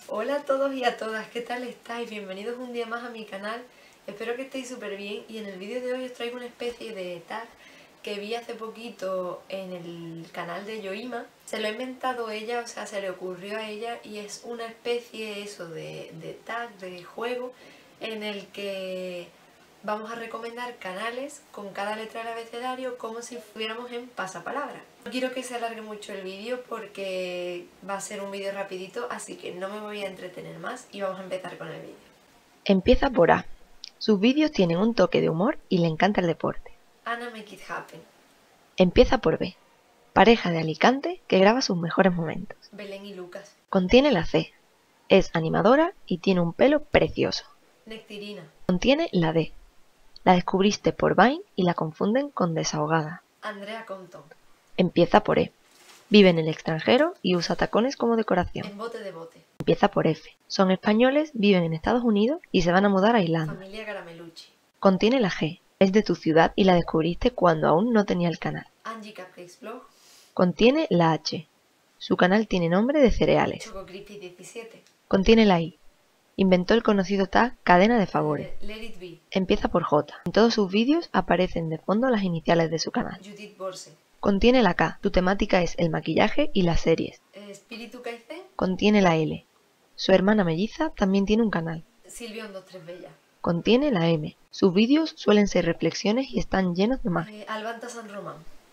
Hola a todos y a todas, ¿qué tal estáis? Bienvenidos un día más a mi canal. Espero que estéis súper bien y en el vídeo de hoy os traigo una especie de tag que vi hace poquito en el canal de Yoima. Se lo ha inventado ella, o sea, se le ocurrió a ella y es una especie de tag, de juego en el que vamos a recomendar canales con cada letra del abecedario como si fuéramos en pasapalabra. No quiero que se alargue mucho el vídeo porque va a ser un vídeo rapidito, así que no me voy a entretener más y vamos a empezar con el vídeo. Empieza por A. Sus vídeos tienen un toque de humor y le encanta el deporte. Anna Make It Happen. Empieza por B. Pareja de Alicante que graba sus mejores momentos. Belén y Lucas. Contiene la C. Es animadora y tiene un pelo precioso. Nectirina. Contiene la D. La descubriste por Vine y la confunden con Desahogada. Andrea Compton. Empieza por E. Vive en el extranjero y usa tacones como decoración. En bote de bote. Empieza por F. Son españoles, viven en Estados Unidos y se van a mudar a Irlanda. Familia Caramelucci. Contiene la G. Es de tu ciudad y la descubriste cuando aún no tenía el canal. Angie Cupcakes Blog. Contiene la H. Su canal tiene nombre de cereales. Choco Crispy 17. Contiene la I. Inventó el conocido tag cadena de favores. Let It Be. Empieza por J. En todos sus vídeos aparecen de fondo las iniciales de su canal. Judith Borse. Contiene la K. Su temática es el maquillaje y las series. Espíritu Kaizen. Contiene la L. Su hermana melliza también tiene un canal. Silvia 123 Bella. Contiene la M. Sus vídeos suelen ser reflexiones y están llenos de magia. Albanta San Román.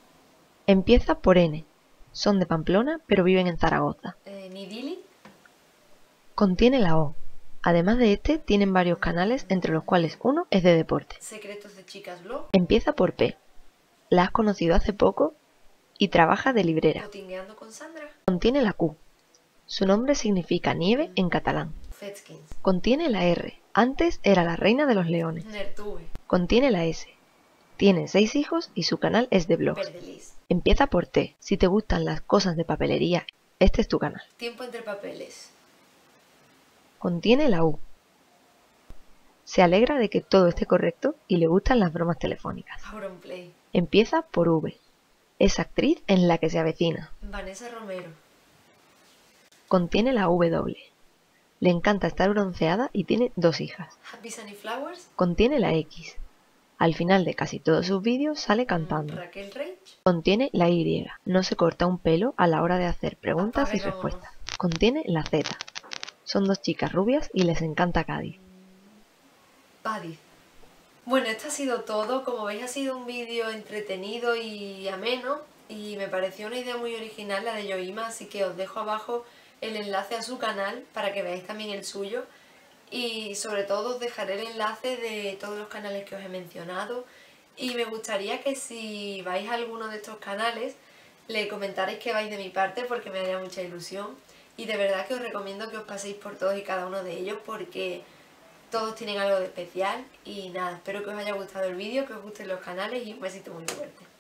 Empieza por N. Son de Pamplona pero viven en Zaragoza. Nidili. Contiene la O. Además de este, tienen varios canales, entre los cuales uno es de deporte. Secretos de Chicas Blog. Empieza por P. La has conocido hace poco y trabaja de librera. Cotingueando con Sandra. Contiene la Q. Su nombre significa nieve en catalán. Fetskins. Contiene la R. Antes era la reina de los leones. Nertube. Contiene la S. Tiene 6 hijos y su canal es de blogs. Verdelis. Empieza por T. Si te gustan las cosas de papelería, este es tu canal. Tiempo entre papeles. Contiene la U. Se alegra de que todo esté correcto y le gustan las bromas telefónicas. Auronplay. Empieza por V. Es actriz en La que se avecina. Vanessa Romero. Contiene la W. Le encanta estar bronceada y tiene 2 hijas. Happy Sunny Flowers. Contiene la X. Al final de casi todos sus vídeos sale cantando. Raquel Rage. Contiene la Y. No se corta un pelo a la hora de hacer preguntas y respuestas. Contiene la Z. Son 2 chicas rubias y les encanta Cádiz. Paddy. Bueno, esto ha sido todo. Como veis, ha sido un vídeo entretenido y ameno. Y me pareció una idea muy original la de Yoima, así que os dejo abajo el enlace a su canal para que veáis también el suyo. Y sobre todo os dejaré el enlace de todos los canales que os he mencionado. Y me gustaría que si vais a alguno de estos canales, le comentarais que vais de mi parte porque me haría mucha ilusión. Y de verdad que os recomiendo que os paséis por todos y cada uno de ellos porque todos tienen algo de especial. Y nada, espero que os haya gustado el vídeo, que os gusten los canales y un besito muy fuerte.